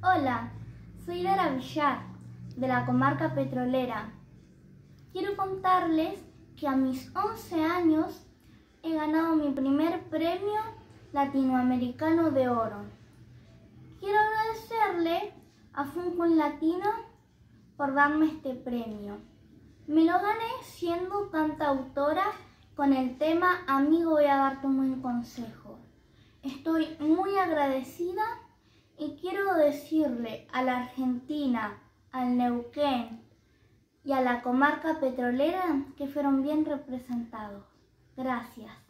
Hola, soy Lara Villar, de la comarca petrolera. Quiero contarles que a mis 11 años he ganado mi primer premio latinoamericano de oro. Quiero agradecerle a Funcom Latino por darme este premio. Me lo gané siendo cantautora con el tema Amigo, voy a darte un buen consejo. Estoy muy agradecida y quiero decirle a la Argentina, al Neuquén y a la comarca petrolera que fueron bien representados. Gracias.